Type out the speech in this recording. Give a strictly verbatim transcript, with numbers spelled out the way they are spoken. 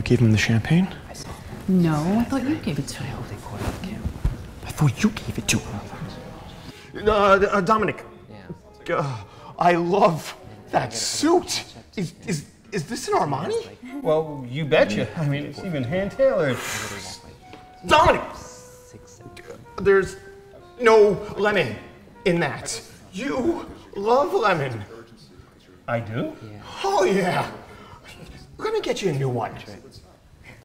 You gave him the champagne? No, I thought you gave it to him. I thought you gave it to him. Uh, uh, Dominic, uh, I love that suit. Is, is, is this an Armani? Well, you betcha. I mean, it's even hand-tailored. Dominic! There's no lemon in that. You love lemon. I do? Oh, yeah. We're gonna get you a new one.